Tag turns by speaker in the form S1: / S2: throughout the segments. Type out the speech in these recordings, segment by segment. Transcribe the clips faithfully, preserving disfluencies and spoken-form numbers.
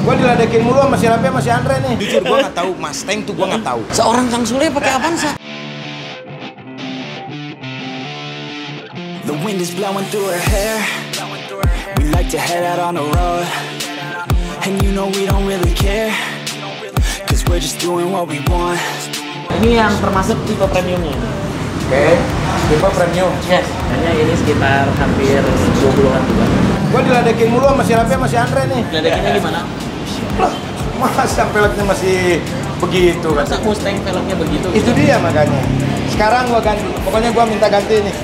S1: Gua diledekin mulu sama si Rapi sama si Andre nih. Jujur gua nggak tahu Mustang tuh gua nggak tahu.
S2: Seorang Kang Sule pakai Avanza.
S3: The wind is blowing through her hair. We like to head out on the road. And you know we don't really care. Cause we're just doing what we want.
S2: Ini yang termasuk tipe premiumnya.
S1: Oke, okay. Tipe premium.
S2: Yes, hanya ini sekitar hampir dua puluhan juga.
S1: Gua diledekin mulu sama si Rapi sama si Andre nih.
S2: Diledekinnya gimana?
S1: Masa velgnya masih begitu kan?
S2: Masa Mustang velgnya begitu?
S1: Itu dia makanya. Sekarang gua ganti. Pokoknya gua minta ganti nih.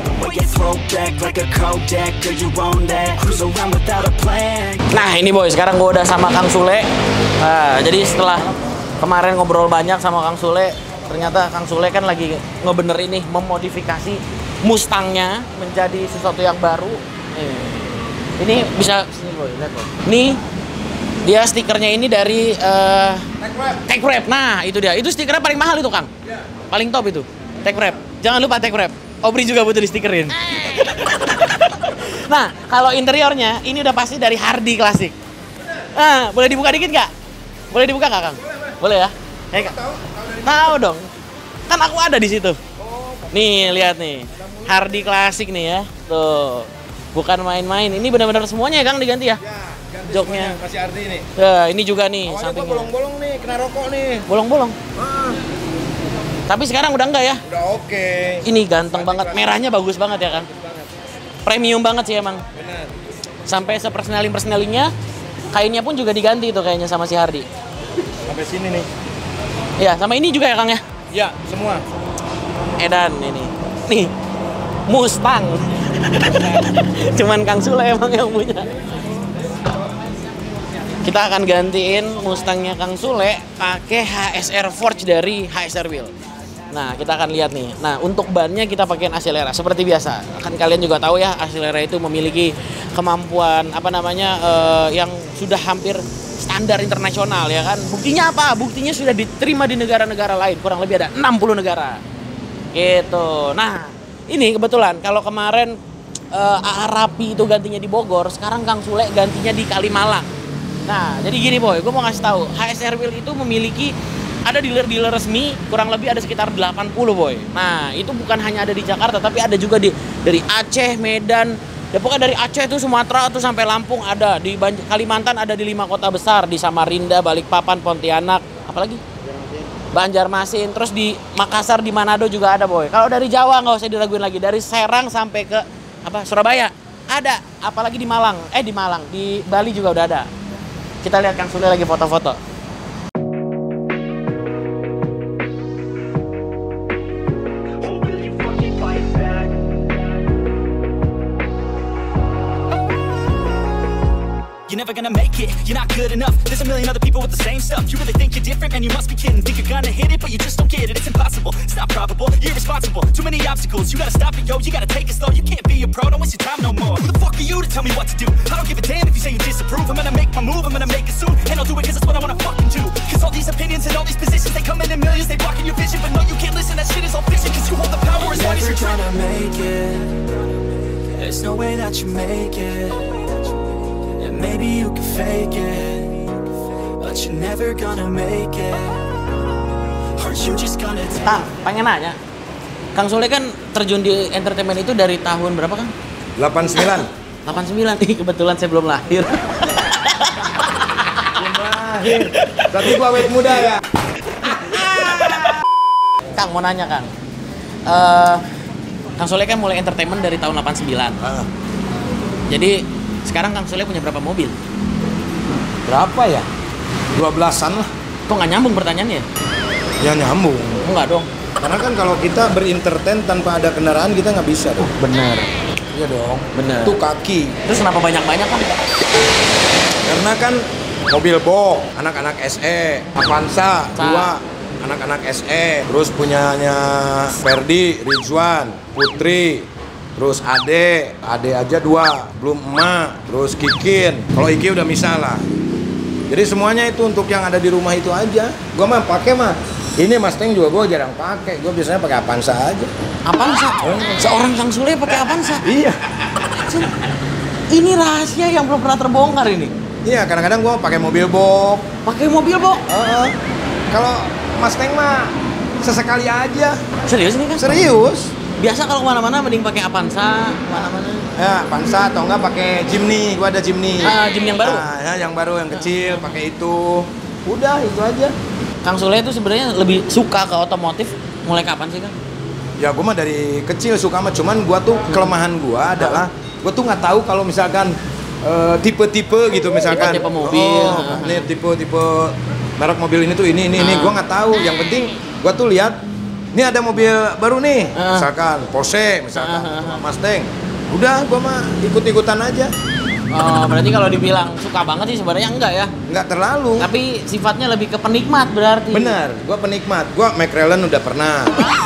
S2: Nah ini boy, sekarang gua udah sama Kang Sule. Nah, jadi setelah kemarin ngobrol banyak sama Kang Sule, ternyata Kang Sule kan lagi ngebener ini, memodifikasi Mustangnya menjadi sesuatu yang baru. Ini bisa sini boy, lihat boy. Ini dia stikernya ini dari uh, Tech Wrap. Nah itu dia, itu stikernya paling mahal itu Kang. Paling top itu Tech Wrap. Jangan lupa Tech Wrap. Obri juga butuh di stikerin. Nah kalau interiornya ini udah pasti dari Hardy klasik. Nah boleh dibuka dikit nggak? Boleh dibuka nggak Kang? Boleh ya? Hey, tahu dong. Kan aku ada di situ. Nih, lihat nih. Hardy klasik nih ya. Tuh. Bukan main-main. Ini benar-benar semuanya ya Kang diganti ya?
S1: Ya,
S2: joknya.
S1: Masih Hardy nih.
S2: Nah, ini juga nih
S1: awalnya
S2: sampingnya.
S1: bolong-bolong nih, kena rokok nih.
S2: Bolong-bolong.
S1: Ah.
S2: Tapi sekarang udah enggak ya?
S1: Udah oke. Okay.
S2: Ini ganteng banget. Merahnya bagus banget ya kan?
S1: Banget.
S2: Premium banget sih emang.
S1: Benar.
S2: Sampai sepersenaling-persenalingnya kainnya pun juga diganti tuh kayaknya sama si Hardy.
S1: Sampai sini nih.
S2: Ya, sama ini juga ya Kang ya?
S1: Ya, semua.
S2: Edan ini. Nih, Mustang. Cuman Kang Sule emang yang punya. Kita akan gantiin Mustangnya Kang Sule pakai H S R Forge dari H S R Wheel. Nah, kita akan lihat nih. Nah, untuk bannya kita pakai Accelera seperti biasa. Kan kalian juga tahu ya, Accelera itu memiliki kemampuan apa namanya uh, yang sudah hampir standar internasional ya kan. Buktinya apa? Buktinya sudah diterima di negara-negara lain. Kurang lebih ada enam puluh negara. Gitu. Nah, ini kebetulan kalau kemarin uh, A A Rapi itu gantinya di Bogor, sekarang Kang Sule gantinya di Kalimalang. Nah, jadi gini boy, gue mau ngasih tahu, H S R Wheel itu memiliki ada dealer-dealer resmi, kurang lebih ada sekitar delapan puluh boy. Nah, itu bukan hanya ada di Jakarta, tapi ada juga di dari Aceh, Medan, ya pokoknya dari Aceh itu Sumatera tuh sampai Lampung ada, di Banj- Kalimantan ada di lima kota besar, di Samarinda, Balikpapan, Pontianak, apalagi Banjarmasin, terus di Makassar, di Manado juga ada boy. Kalau dari Jawa nggak usah diraguin lagi, dari Serang sampai ke apa Surabaya ada, apalagi di Malang, eh di Malang, di Bali juga udah ada. Kita lihat Kang Sule lagi foto-foto.
S3: You're never gonna make it, you're not good enough. There's a million other people with the same stuff. You really think you're different, and you must be kidding. Think you're gonna hit it, but you just don't get it. It's impossible, it's not probable, you're irresponsible. Too many obstacles, you gotta stop it, yo. You gotta take it slow, you can't be a pro, don't waste your time no more. Who the fuck are you to tell me what to do? I don't give a damn if you say you disapprove. I'm gonna make my move, I'm gonna make it soon. And I'll do it cause that's what I wanna fucking do. Cause all these opinions and all these positions, they come in in millions, they blocking your vision. But no, you can't listen, that shit is all fiction. Cause you hold the power as long as you're trying to make it. There's no way that you make it. Maybe you can fake it, but you're never gonna make it. Are you just gonna take it?
S2: Kang, pengen nanya. Kang Sule kan terjun di entertainment itu dari tahun berapa Kang?
S1: delapan puluh sembilan.
S2: delapan puluh sembilan. Ih, kebetulan saya belum lahir.
S1: Belum lahir. Tapi gua awet muda ya.
S2: Kang mau nanya Kang. Uh, Kang Sule kan mulai entertainment dari tahun delapan puluh sembilan.
S1: Ah.
S2: Jadi sekarang Kang Sule punya berapa mobil?
S1: Berapa ya? dua belasan lah.
S2: Kok nggak nyambung pertanyaannya?
S1: Ya nyambung.
S2: Enggak dong.
S1: Karena kan kalau kita berintertain tanpa ada kendaraan kita nggak bisa dong.
S2: Bener.
S1: Iya dong.
S2: Bener.
S1: Itu kaki.
S2: Terus kenapa banyak-banyak Kang?
S1: Karena kan mobil box, anak-anak S E, Avanza dua, anak-anak S E, terus punyanya Ferdi, Rizwan, Putri, terus Ade, Ade aja dua, belum emak, terus Kikin. Kalau Iki udah misal lah. Jadi semuanya itu untuk yang ada di rumah itu aja. Gua mah pakai mah. Ini Mustang juga gua jarang pakai. Gua biasanya pakai Avanza aja.
S2: Avanza? Seorang Kang Sule pakai Avanza?
S1: Iya.
S2: Ini rahasia yang belum pernah terbongkar ini.
S1: Iya, kadang-kadang gua pakai mobil box.
S2: Pakai mobil box?
S1: Uh, kalau Mustang mah sesekali aja.
S2: Serius nih kan?
S1: Serius.
S2: Biasa kalau kemana-mana mending pakai Avanza, mana-mana.
S1: Ya, Avanza atau enggak pakai Jimny. Gua ada Jimny.
S2: Ah, Jimny yang baru?
S1: Nah, ya, yang baru, yang kecil, pakai itu. Udah, itu aja.
S2: Kang Sule itu sebenarnya lebih suka ke otomotif mulai kapan sih, Kang?
S1: Ya, gua mah dari kecil suka mah, cuman gua tuh kelemahan gua adalah gua tuh nggak tahu kalau misalkan uh, tipe-tipe gitu misalkan.
S2: Tipe-tipe mobil.
S1: Oh, ini tipe-tipe merek mobil ini tuh ini ini ini gua nggak tahu. Yang penting gua tuh lihat ini ada mobil baru nih,
S2: uh.
S1: misalkan Porsche, misalkan
S2: uh, uh, uh.
S1: Mustang. Udah, gua mah ikut-ikutan aja.
S2: Oh, berarti kalau dibilang suka banget sih sebenarnya enggak ya?
S1: Nggak terlalu.
S2: Tapi sifatnya lebih ke penikmat berarti.
S1: Bener, gua penikmat. Gua McLaren udah pernah.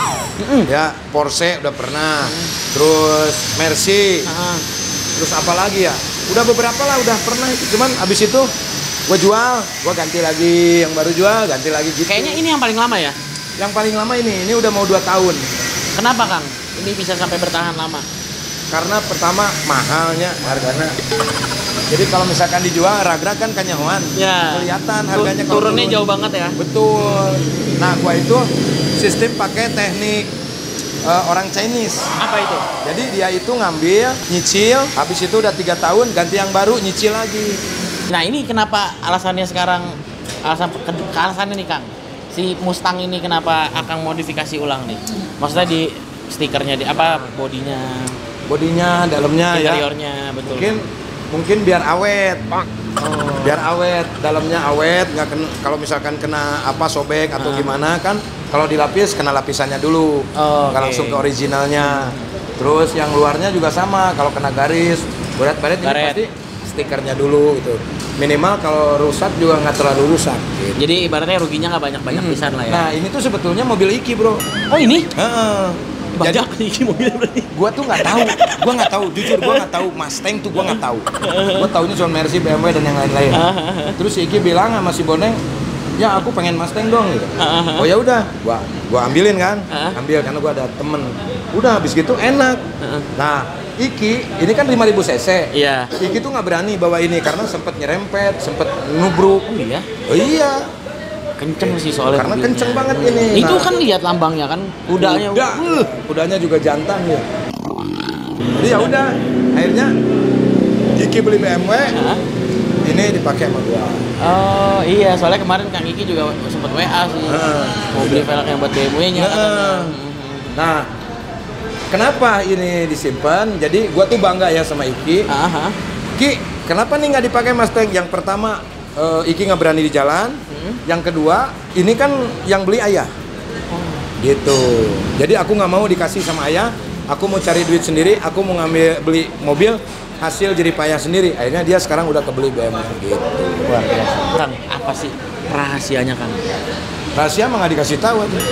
S1: Ya, Porsche udah pernah. Terus Mercy.
S2: Uh.
S1: Terus apa lagi ya? Udah beberapa lah, udah pernah itu. Cuman abis itu gua jual, gua ganti lagi, yang baru jual, ganti lagi gitu.
S2: Kayaknya ini yang paling lama ya?
S1: Yang paling lama ini, ini udah mau dua tahun.
S2: Kenapa, Kang? Ini bisa sampai bertahan lama?
S1: Karena pertama mahalnya harganya. Jadi kalau misalkan dijual ragra kan kanyahoan.
S2: Ya.
S1: Kelihatan harganya kalau
S2: turunnya
S1: turun.
S2: jauh banget ya.
S1: Betul. Nah, gua itu sistem pakai teknik uh, orang Chinese.
S2: Apa itu?
S1: Jadi dia itu ngambil, nyicil, habis itu udah tiga tahun ganti yang baru, nyicil lagi.
S2: Nah, ini kenapa alasannya sekarang, alasan alasannya nih, Kang? Si Mustang ini kenapa akan modifikasi ulang nih? Maksudnya di stikernya, di apa, bodinya,
S1: Bodinya, dalamnya ya.
S2: interiornya, betul.
S1: Mungkin mungkin biar awet.
S2: Oh.
S1: Biar awet, dalamnya awet, nggak kena, kalau misalkan kena apa sobek atau
S2: Ah.
S1: gimana kan, kalau dilapis kena lapisannya dulu,
S2: Oh,
S1: nggak
S2: oke.
S1: langsung ke originalnya. Terus yang luarnya juga sama, kalau kena garis, baret-baret ini
S2: Baret.
S1: pasti stikernya dulu gitu. Minimal kalau rusak juga nggak terlalu rusak. Gitu.
S2: Jadi ibaratnya ruginya nggak banyak-banyak
S1: Hmm.
S2: pisan lah ya.
S1: Nah ini tuh sebetulnya mobil Iki bro.
S2: Oh ini?
S1: Heeh. Jadi
S2: Banyak nih mobil berarti.
S1: gua tuh nggak tahu, gua nggak tahu, jujur gua nggak tahu Mustang tuh gua nggak tahu. Gua taunya cuma Mercy, B M W dan yang lain-lain. Terus si Iki bilang sama si Boneng, ya aku pengen Mustang dong gitu. Oh ya udah, gua gua ambilin kan, ambil karena gua ada temen. Udah habis gitu enak. Nah Iki ini kan lima ribu cc.
S2: Iya.
S1: Iki tuh nggak berani bawa ini karena sempet nyerempet, sempet nubruk.
S2: Oh iya.
S1: Oh iya.
S2: Kenceng sih soalnya.
S1: Karena
S2: mobilnya.
S1: kenceng banget ini.
S2: Itu
S1: Nah.
S2: kan lihat lambangnya kan, kudanya.
S1: Udah, uh, kudanya juga jantan ya. Jadi ya udah, akhirnya Iki beli B M W,
S2: Hah?
S1: ini dipakai sama gua.
S2: Oh iya, soalnya kemarin Kang Iki juga sempat W A sih.
S1: Heeh.
S2: Mau beli velg yang buat B M W-nya katanya.
S1: Heeh. Nah, kenapa ini disimpan? Jadi gua tuh bangga ya sama Iki.
S2: Aha.
S1: Ki, kenapa nih nggak dipakai Mustang? Yang pertama, eh, Iki nggak berani di jalan.
S2: Hmm.
S1: Yang kedua, ini kan yang beli ayah. Gitu. Jadi aku nggak mau dikasih sama ayah. Aku mau cari duit sendiri. Aku mau ngambil beli mobil hasil jerih payah sendiri. Akhirnya dia sekarang udah kebeli B M W gitu.
S2: Luar biasa. Kang, apa sih rahasianya Kang?
S1: Rahasia mah nggak dikasih tahu aja.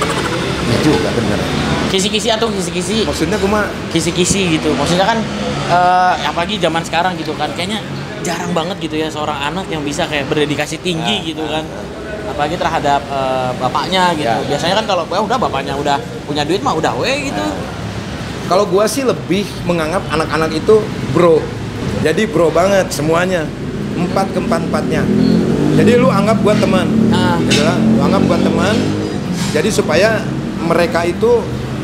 S1: Ya juga bener.
S2: Kisi-kisi atau kisi-kisi?
S1: Maksudnya aku mah
S2: Kisi-kisi gitu. Maksudnya kan, eh, apalagi zaman sekarang gitu kan, kayaknya jarang banget gitu ya seorang anak yang bisa kayak berdedikasi tinggi gitu kan. Apalagi terhadap eh, bapaknya gitu.
S1: Ya.
S2: Biasanya kan kalau ya udah bapaknya udah punya duit mah udah we gitu.
S1: kalau gua sih lebih menganggap anak-anak itu bro. Jadi bro banget semuanya. Empat keempat empatnya. Jadi lu anggap gua teman.
S2: Nah,
S1: Gitu lah. Lu anggap gua teman. Jadi supaya mereka itu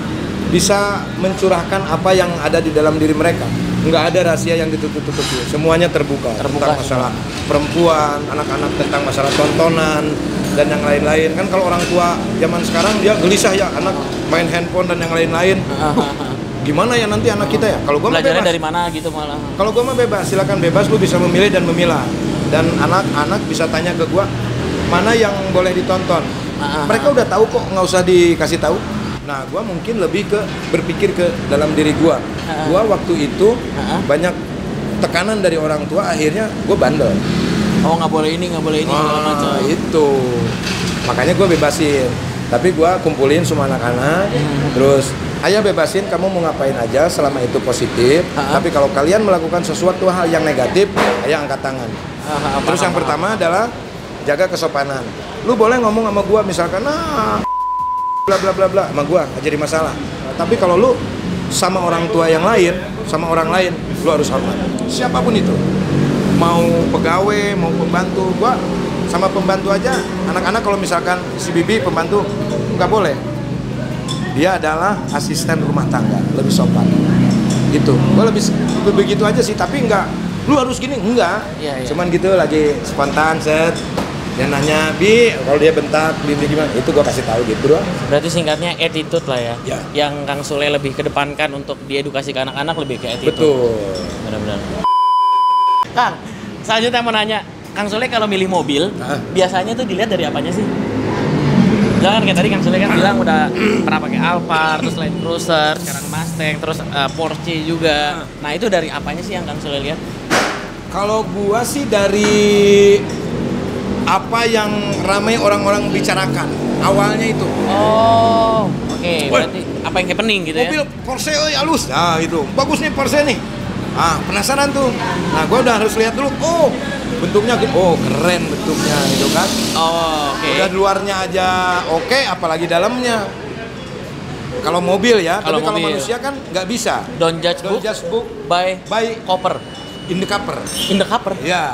S1: bisa mencurahkan apa yang ada di dalam diri mereka. Nggak ada rahasia yang ditutup-tutupi. Semuanya terbuka.
S2: Terbuka
S1: Tentang masalah perempuan, anak-anak, tentang masalah tontonan dan yang lain-lain. Kan kalau orang tua zaman sekarang dia gelisah ya, anak main handphone dan yang lain-lain. Gimana ya nanti anak kita ya? Kalau gua mah
S2: belajarnya
S1: bebas.
S2: dari mana gitu malah.
S1: Kalau gua mah bebas, silakan bebas, lu bisa memilih dan memilah. Dan anak-anak bisa tanya ke gua mana yang boleh ditonton.
S2: Ah, ah,
S1: Mereka udah tahu kok, nggak usah dikasih tahu. Nah, gua mungkin lebih ke berpikir ke dalam diri gua.
S2: Ah, ah.
S1: Gua waktu itu
S2: Ah, ah.
S1: banyak tekanan dari orang tua, akhirnya gua bandel.
S2: Oh nggak boleh ini, nggak boleh ini segala
S1: Ah,
S2: macam.
S1: itu. Makanya gua bebasin. Tapi gua kumpulin semua anak-anak,
S2: Hmm.
S1: terus ayah bebasin kamu mau ngapain aja selama itu positif.
S2: Ah, ah.
S1: Tapi kalau kalian melakukan sesuatu hal yang negatif, ayah angkat tangan.
S2: Ah, ah,
S1: Terus
S2: paham,
S1: yang
S2: paham.
S1: pertama adalah jaga kesopanan. Lu boleh ngomong sama gua misalkan nah bla bla bla bla sama gua nggak jadi masalah. Tapi kalau lu sama orang tua yang lain, sama orang lain, lu harus hormat. Siapapun itu. mau pegawai, mau pembantu. Gua sama pembantu aja, anak-anak kalau misalkan si Bibi pembantu nggak boleh. Dia adalah asisten rumah tangga, lebih sopan. Gitu. Gua lebih begitu aja sih, tapi nggak lu harus gini, enggak.
S2: Iya, iya.
S1: Cuman gitu lagi spontan set. Dia nanya, "Bi, kalau dia bentak, Bibi gimana?" Itu gua kasih tahu gitu doang.
S2: Berarti singkatnya attitude lah ya.
S1: Ya.
S2: Yang Kang Sule lebih kedepankan untuk diedukasi ke anak-anak lebih ke attitude.
S1: Betul.
S2: Benar-benar. Kang, selanjutnya mau nanya, Kang Sule kalau milih mobil,
S1: Hah?
S2: biasanya tuh dilihat dari apanya sih? Jangan kayak tadi Kang Sule kan bilang udah pernah pakai Alphard, terus Land Cruiser, sekarang Mustang, terus uh, Porsche juga. Nah itu dari apanya sih yang Kang Sule lihat?
S1: Kalau gua sih dari apa yang ramai orang-orang bicarakan awalnya itu.
S2: Oh, oke.
S1: Woi.
S2: Berarti apa yang happening gitu
S1: Mobil
S2: ya?
S1: Porsche euy halus. Nah, itu. Bagus nih Porsche nih. Ah, penasaran tuh. Nah, gua udah harus lihat dulu. Oh, bentuknya gitu. Oh, keren bentuknya gitu kan.
S2: Oh, oke.
S1: Udah luarnya aja oke, apalagi dalamnya. Kalau mobil ya,
S2: Kalau
S1: tapi kalau
S2: mobil.
S1: manusia kan nggak bisa.
S2: Don't judge
S1: Don't
S2: book
S1: just book
S2: by
S1: by
S2: cover.
S1: in the cover.
S2: In the cover.
S1: Ya.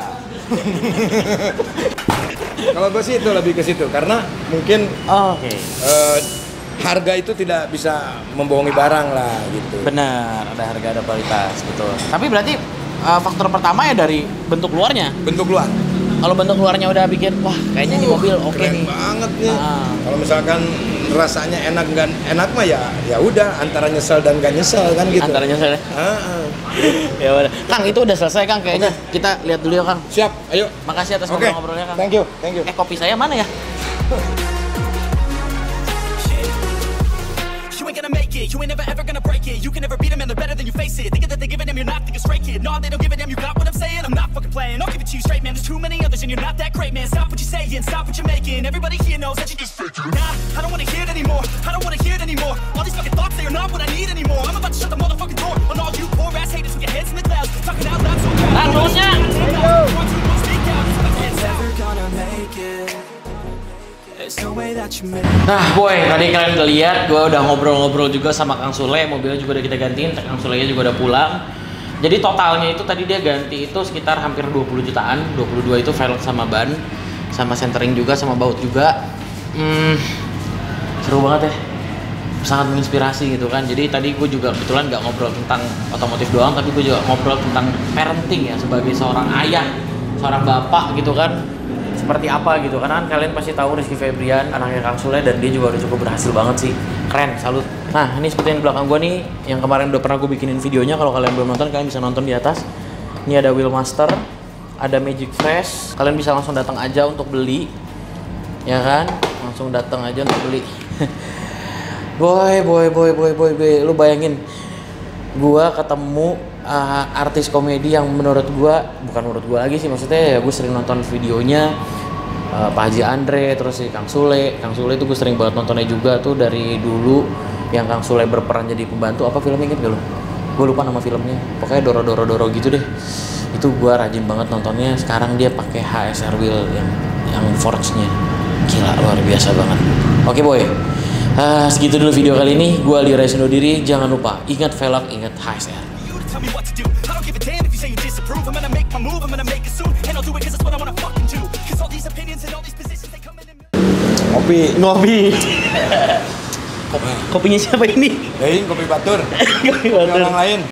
S1: Kalau gue sih itu lebih ke situ karena mungkin
S2: Oh, oke.
S1: eh, harga itu tidak bisa membohongi barang lah gitu.
S2: Benar, ada harga ada kualitas, betul. Tapi berarti uh, faktor pertama ya dari bentuk luarnya.
S1: Bentuk luar.
S2: Kalau bentuk luarnya udah bikin, wah kayaknya ini
S1: Uh,
S2: mobil oke
S1: keren
S2: nih.
S1: banget nih.
S2: Ah.
S1: Kalau misalkan rasanya enak nggak enak mah ya ya udah antara nyesel dan gak nyesel kan gitu.
S2: Antaranya saya.
S1: Ah, ah.
S2: Ya udah. Kang, itu udah selesai Kang kayaknya. Kita lihat dulu ya Kang.
S1: Siap, ayo.
S2: Makasih atas
S1: Oke.
S2: ngobrol-ngobrolnya Kang.
S1: Thank you, thank you.
S2: Eh kopi saya mana ya?
S3: You ain't gonna make it, you ain't never ever gonna break it. You can never beat them and they're better than you face it. Thinking that they give a damn, you're not thinking straight, kid. No, they don't give a damn, you got what I'm saying? I'm not fucking playing, I'll give it to you straight, man. There's too many others and you're not that great, man. Stop what you're saying, stop what you're making. Everybody here knows that you just fake it. Nah, I don't wanna hear it anymore, I don't wanna hear it anymore. All these fucking thoughts, they are not what I need anymore. I'm about to shut the motherfucking door on all you poor ass haters with your heads in the clouds. Talking out loud so loud.
S2: Kang, nulisnya.
S3: Want to go speak out, it's my hands out.
S4: Never gonna make it. There's no way that you make it.
S2: Nah, boy, tadi kalian udah lihat, gue udah ngobrol-ngobrol juga sama Kang Sule, mobilnya juga udah kita gantiin, Kang Sulenya juga udah pulang. Jadi totalnya itu tadi dia ganti itu sekitar hampir dua puluh jutaan, dua puluh dua itu velg sama ban, sama centering juga, sama baut juga. Hmm, seru banget ya, sangat menginspirasi gitu kan. Jadi tadi gue juga kebetulan nggak ngobrol tentang otomotif doang, tapi gue juga ngobrol tentang parenting ya, sebagai seorang ayah, seorang bapak gitu kan. Seperti apa gitu, karena kan kalian pasti tahu Rizky Febrian anaknya Kang Sule dan dia juga udah cukup berhasil banget sih, keren, salut. Nah ini seperti yang di belakang gue nih, yang kemarin udah pernah gue bikinin videonya, kalau kalian belum nonton kalian bisa nonton di atas. Ini ada Wheelmaster, ada Magic Fresh, kalian bisa langsung datang aja untuk beli, ya kan, langsung datang aja untuk beli. boy, boy, boy, boy, boy, boy, lu bayangin, gue ketemu uh, artis komedi yang menurut gue, bukan menurut gue lagi sih, maksudnya ya gue sering nonton videonya uh, Pak Haji Andre, terus si Kang Sule. Kang Sule itu gue sering banget nontonnya juga tuh dari dulu, yang Kang Sule berperan jadi pembantu. Apa filmnya, inget gak lo? Gue lupa nama filmnya, pokoknya Doro Doro Doro gitu deh. Itu gue rajin banget nontonnya. Sekarang dia pakai H S R wheel yang yang Forge-nya, gila, luar biasa banget. Oke boy, uh, segitu dulu video kali ini. Gue Aldi Rais undur diri. Jangan lupa ingat velg, ingat H S R.
S3: You to tell me what to do. I don't give a damn if you say you disapprove. I'm gonna make my move, I'm gonna make it soon. And I'll do it cause it's what I wanna fucking do. Cause all these opinions and all these positions, they come in and...
S1: Kopi.
S2: Ngopi. Kopinya siapa ini?
S1: Lain kopi batur.
S2: Kopi
S1: Kopi orang lain.